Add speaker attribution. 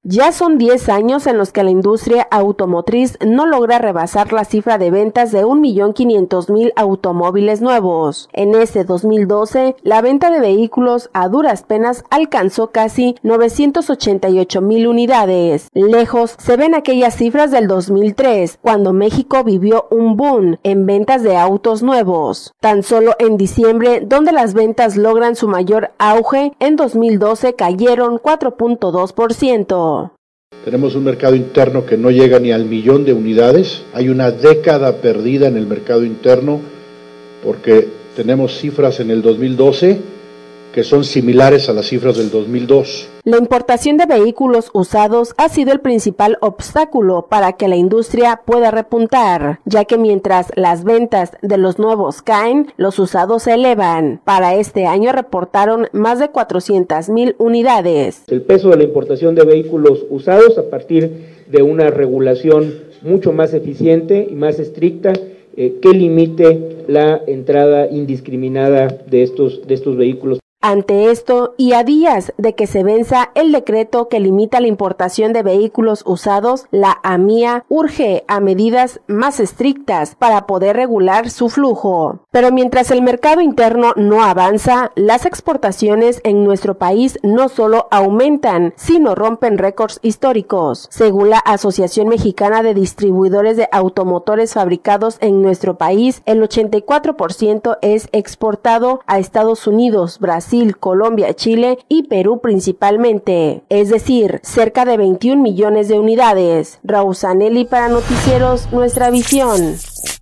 Speaker 1: Ya son 10 años en los que la industria automotriz no logra rebasar la cifra de ventas de 1.500.000 automóviles nuevos. En ese 2012, la venta de vehículos a duras penas alcanzó casi 988.000 unidades. Lejos se ven aquellas cifras del 2003, cuando México vivió un boom en ventas de autos nuevos. Tan solo en diciembre, donde las ventas logran su mayor auge, en 2012 cayeron 4.2%.
Speaker 2: Tenemos un mercado interno que no llega ni al 1.000.000 de unidades. Hay una década perdida en el mercado interno porque tenemos cifras en el 2012 que son similares a las cifras del 2002.
Speaker 1: La importación de vehículos usados ha sido el principal obstáculo para que la industria pueda repuntar, ya que mientras las ventas de los nuevos caen, los usados se elevan. Para este año reportaron más de 400.000 unidades.
Speaker 3: El peso de la importación de vehículos usados a partir de una regulación mucho más eficiente y más estricta que limite la entrada indiscriminada de estos vehículos.
Speaker 1: Ante esto, y a días de que se venza el decreto que limita la importación de vehículos usados, la AMIA urge a medidas más estrictas para poder regular su flujo. Pero mientras el mercado interno no avanza, las exportaciones en nuestro país no solo aumentan, sino rompen récords históricos. Según la Asociación Mexicana de Distribuidores de Automotores fabricados en nuestro país, el 84% es exportado a Estados Unidos, Brasil, Colombia, Chile y Perú principalmente, es decir, cerca de 21 millones de unidades. Raúl Zanelli para Noticieros Nuestra Visión.